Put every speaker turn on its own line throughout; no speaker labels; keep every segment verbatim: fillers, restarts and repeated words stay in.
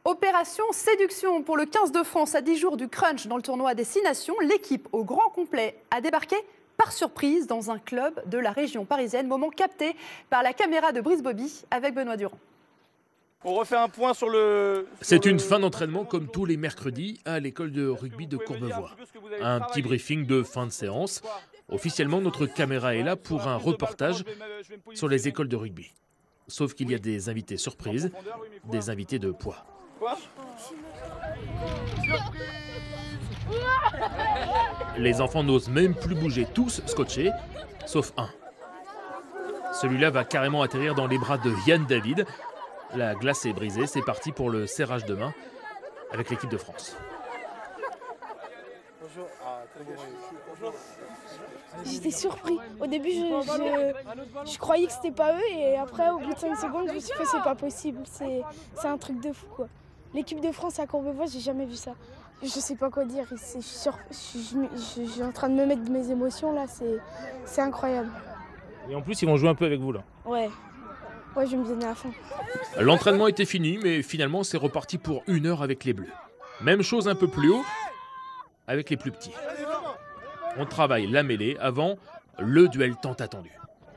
Opération séduction pour le quinze de France à dix jours du crunch dans le tournoi des six nations. L'équipe au grand complet a débarqué par surprise dans un club de la région parisienne. Moment capté par la caméra de Brice Bobby avec Benoît Durand.
On refait un point sur le...
C'est une fin d'entraînement comme tous les mercredis à l'école de rugby de Courbevoie. Un petit briefing de fin de séance. Officiellement, notre caméra est là pour un reportage sur les écoles de rugby. Sauf qu'il y a des invités surprises, des invités de poids.
Quoi ?
Les enfants n'osent même plus bouger, tous scotchés, sauf un. Celui-là va carrément atterrir dans les bras de Yann David. La glace est brisée, c'est parti pour le serrage de main avec l'équipe de France.
J'étais surpris. Au début, je, je, je croyais que c'était pas eux et après, au bout de cinq secondes, je me suis fait c'est pas possible. C'est, c'est un truc de fou, quoi. L'équipe de France à Courbevoie, j'ai jamais vu ça. Je sais pas quoi dire. C'est, je, suis sur, je, je, je suis en train de me mettre de mes émotions là. C'est, c'est incroyable.
Et en plus, ils vont jouer un peu avec vous là.
Ouais. Ouais, je vais me donner à fond.
L'entraînement était fini, mais finalement, c'est reparti pour une heure avec les Bleus. Même chose un peu plus haut avec les plus petits. On travaille la mêlée avant le duel tant attendu.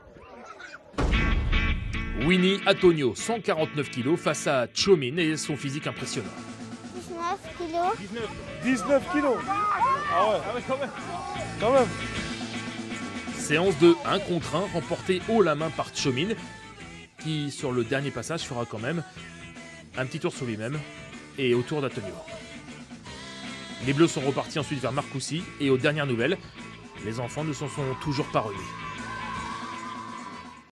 Winnie Antonio, cent quarante-neuf kilos, face à Tchouaméni et son physique impressionnant.
dix-neuf kilos.
dix-neuf kilos. Ah ouais, ah ouais quand même. Quand même.
Séance de un contre un remportée haut la main par Tchouaméni, qui sur le dernier passage fera quand même un petit tour sur lui-même et autour d'Antonio. Les Bleus sont repartis ensuite vers Marcoussis et aux dernières nouvelles, les enfants ne s'en sont toujours pas remis.